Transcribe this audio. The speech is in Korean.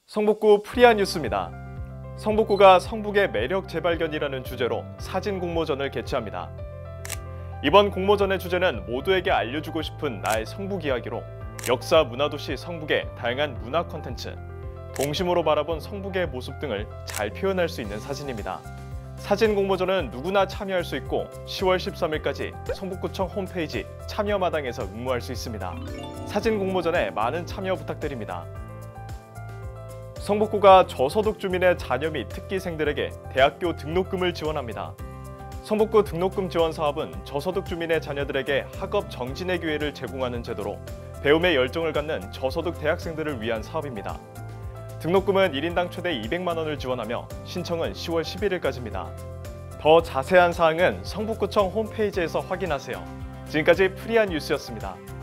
성북구 프리아 뉴스입니다. 성북구가 성북의 매력 재발견이라는 주제로 사진 공모전을 개최합니다. 이번 공모전의 주제는 모두에게 알려주고 싶은 나의 성북 이야기로 역사 문화도시 성북의 다양한 문화 콘텐츠, 동심으로 바라본 성북의 모습 등을 잘 표현할 수 있는 사진입니다. 사진 공모전은 누구나 참여할 수 있고 10월 13일까지 성북구청 홈페이지 참여마당에서 응모할 수 있습니다. 사진 공모전에 많은 참여 부탁드립니다. 성북구가 저소득 주민의 자녀 및 특기생들에게 대학교 등록금을 지원합니다. 성북구 등록금 지원 사업은 저소득 주민의 자녀들에게 학업 정진의 기회를 제공하는 제도로 배움에 열정을 갖는 저소득 대학생들을 위한 사업입니다. 등록금은 1인당 최대 200만 원을 지원하며 신청은 10월 11일까지입니다. 더 자세한 사항은 성북구청 홈페이지에서 확인하세요. 지금까지 프리아 뉴스였습니다.